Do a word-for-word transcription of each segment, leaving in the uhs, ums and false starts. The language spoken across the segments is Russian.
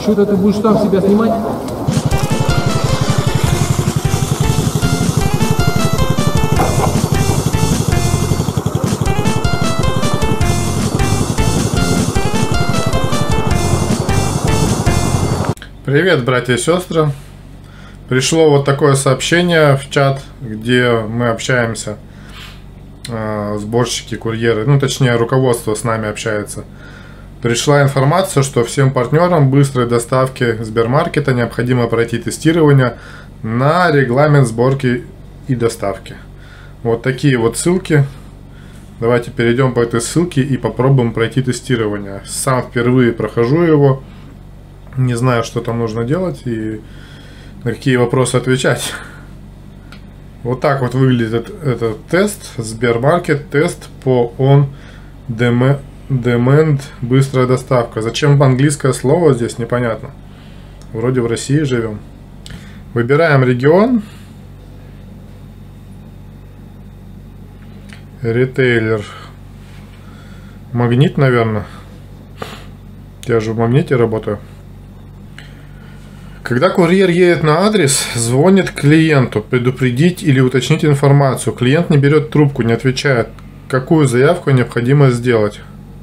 Что-то ты будешь там себя снимать? Привет, братья и сестры. Пришло вот такое сообщение в чат, где мы общаемся, э, сборщики, курьеры, ну точнее руководство с нами общается. Пришла информация, что всем партнерам быстрой доставки Сбермаркета необходимо пройти тестирование на регламент сборки и доставки. Вот такие вот ссылки. Давайте перейдем по этой ссылке и попробуем пройти тестирование. Сам впервые прохожу его. Не знаю, что там нужно делать и на какие вопросы отвечать. Вот так вот выглядит этот тест. Сбермаркет тест по on demand быстрая доставка. Зачем английское слово здесь, непонятно. Вроде в России живем. Выбираем регион. Ритейлер. Магнит, наверное. Я же в Магните работаю. Когда курьер едет на адрес, звонит клиенту предупредить или уточнить информацию. Клиент не берет трубку, не отвечает. Какую заявку необходимо сделать?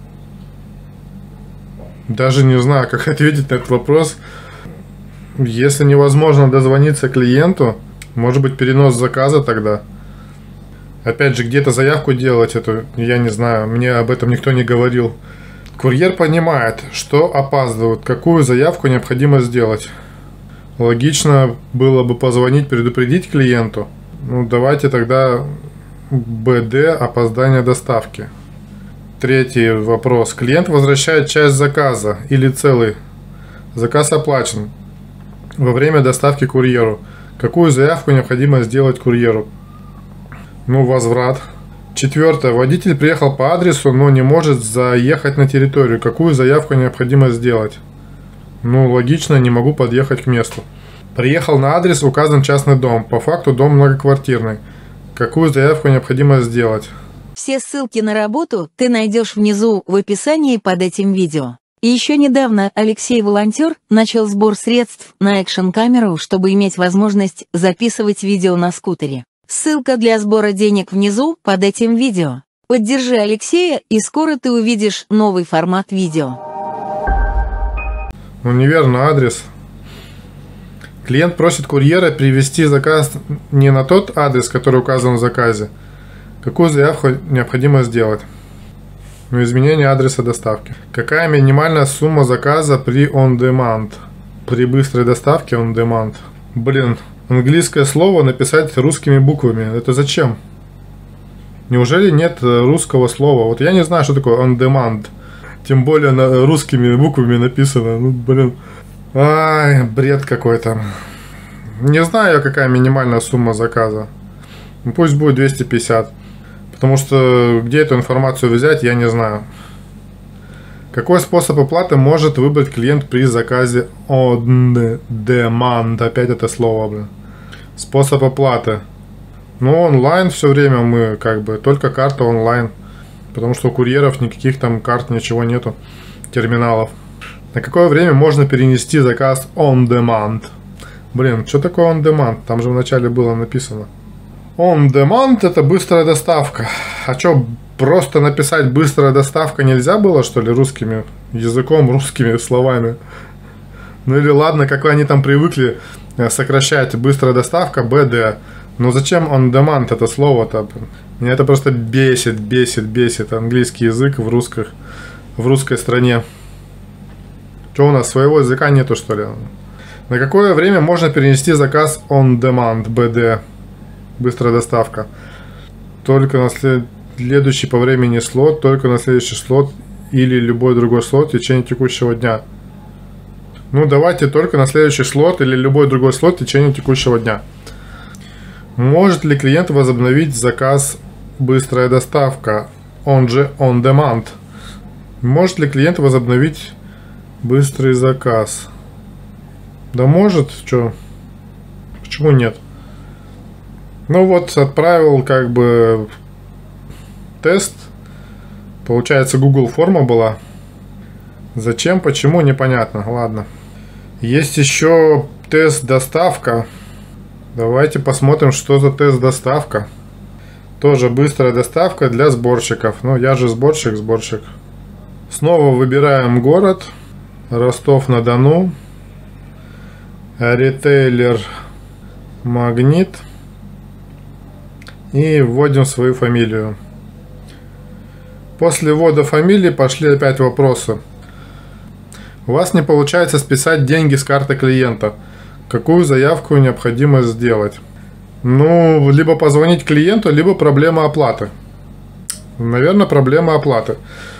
Даже не знаю, как ответить на этот вопрос. Если невозможно дозвониться клиенту, может быть перенос заказа тогда. Опять же, где-то заявку делать эту, я не знаю, мне об этом никто не говорил. Курьер понимает, что опаздывают, какую заявку необходимо сделать. Логично было бы позвонить, предупредить клиенту. Ну, давайте тогда бэ дэ опоздание доставки. Третий вопрос. Клиент возвращает часть заказа или целый. Заказ оплачен во время доставки курьеру. Какую заявку необходимо сделать курьеру? Ну, возврат. Четвертое. Водитель приехал по адресу, но не может заехать на территорию. Какую заявку необходимо сделать? Ну, логично, не могу подъехать к месту. Приехал на адрес, указан частный дом. По факту дом многоквартирный. Какую заявку необходимо сделать? Все ссылки на работу ты найдешь внизу в описании под этим видео. И еще недавно Алексей Волонтер начал сбор средств на экшн-камеру, чтобы иметь возможность записывать видео на скутере. Ссылка для сбора денег внизу под этим видео. Поддержи Алексея, и скоро ты увидишь новый формат видео. Ну, неверно адрес. Клиент просит курьера привезти заказ не на тот адрес, который указан в заказе. Какую заявку необходимо сделать? Ну, изменение адреса доставки. Какая минимальная сумма заказа при on demand? При быстрой доставке on demand. Блин, английское слово написать русскими буквами. Это зачем? Неужели нет русского слова? Вот я не знаю, что такое on demand. Тем более на русскими буквами написано. Ну, блин. Ай, бред какой-то. Не знаю я, какая минимальная сумма заказа. Ну, пусть будет двести пятьдесят. Потому что где эту информацию взять, я не знаю. Какой способ оплаты может выбрать клиент при заказе on demand? Опять это слово, блин. Способ оплаты. Ну, онлайн все время мы как бы, только карта онлайн. Потому что у курьеров никаких там карт, ничего нету, терминалов. На какое время можно перенести заказ on demand? Блин, что такое on demand? Там же вначале было написано. On demand это быстрая доставка. А что, просто написать быстрая доставка нельзя было, что ли, русскими языком, русскими словами? Ну или ладно, как они там привыкли сокращать быстрая доставка бэ дэ. Но зачем on demand это слово-то? Меня это просто бесит, бесит, бесит. Английский язык в, русских, в русской стране. Что у нас, своего языка нету, что ли? На какое время можно перенести заказ on demand бэ дэ? Быстрая доставка. Только на следующий по времени слот, только на следующий слот или любой другой слот в течение текущего дня. Ну, давайте только на следующий слот или любой другой слот в течение текущего дня. Может ли клиент возобновить заказ быстрая доставка? Он же on demand. Может ли клиент возобновить быстрый заказ? Да может, что? Почему нет? Ну вот, отправил как бы тест. Получается, Google форма была. Зачем, почему, непонятно. Ладно. Есть еще тест доставка. Давайте посмотрим, что за тест доставка. Тоже быстрая доставка для сборщиков. Ну, я же сборщик, сборщик. Снова выбираем город. Ростов-на-Дону. Ритейлер Магнит. И вводим свою фамилию. После ввода фамилии пошли опять вопросы. У вас не получается списать деньги с карты клиента. Какую заявку необходимо сделать? Ну, либо позвонить клиенту, либо проблема оплаты. Наверное, проблема оплаты.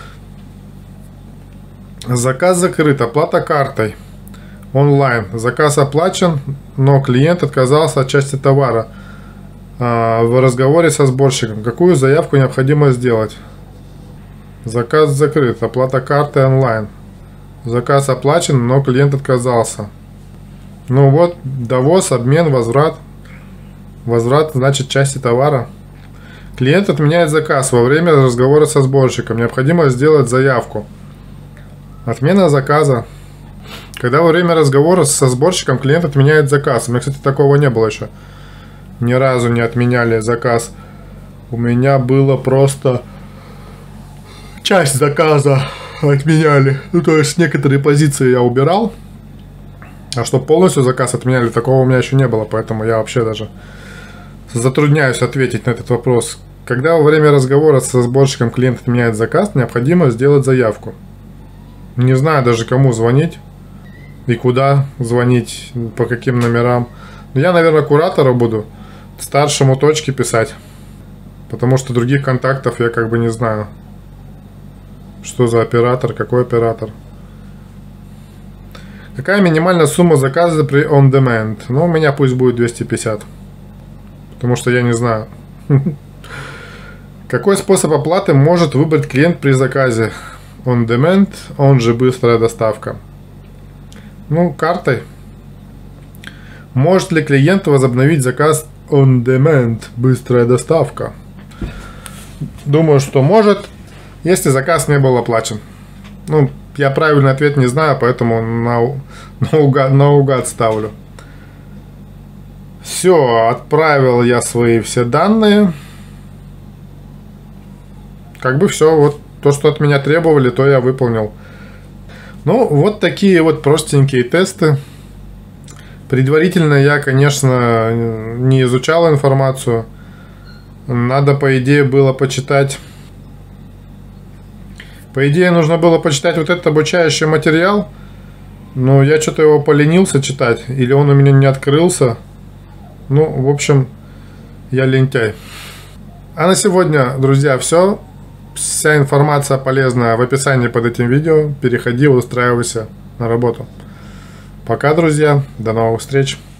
Заказ закрыт, оплата картой. Онлайн. Заказ оплачен, но клиент отказался от части товара. А, в разговоре со сборщиком. Какую заявку необходимо сделать? Заказ закрыт, оплата картой онлайн. Заказ оплачен, но клиент отказался. Ну вот, довоз, обмен, возврат. Возврат значит части товара. Клиент отменяет заказ во время разговора со сборщиком. Необходимо сделать заявку. Отмена заказа. Когда во время разговора со сборщиком клиент отменяет заказ. У меня, кстати, такого не было еще. Ни разу не отменяли заказ. У меня было просто часть заказа отменяли. Ну, то есть некоторые позиции я убирал. А чтобы полностью заказ отменяли, такого у меня еще не было. Поэтому я вообще даже затрудняюсь ответить на этот вопрос. Когда во время разговора со сборщиком клиент отменяет заказ, необходимо сделать заявку. Не знаю даже, кому звонить и куда звонить, по каким номерам. Но я, наверное, куратору буду, старшему точки писать. Потому что других контактов я как бы не знаю. Что за оператор, какой оператор. Какая минимальная сумма заказа при on demand? Ну, у меня пусть будет двести пятьдесят. Потому что я не знаю. Какой способ оплаты может выбрать клиент при заказе? On demand, он же быстрая доставка. Ну, картой. Может ли клиент возобновить заказ on demand, быстрая доставка? Думаю, что может, если заказ не был оплачен. Ну, я правильный ответ не знаю, поэтому на, наугад, наугад ставлю. Все, отправил я свои все данные. Как бы все, вот то, что от меня требовали, то я выполнил. Ну, вот такие вот простенькие тесты. Предварительно я, конечно, не изучал информацию. Надо, по идее, было почитать. По идее, нужно было почитать вот этот обучающий материал. Но я что-то его поленился читать. Или он у меня не открылся. Ну, в общем, я лентяй. А на сегодня, друзья, все. Вся информация полезная в описании под этим видео. Переходи, устраивайся на работу. Пока, друзья. До новых встреч.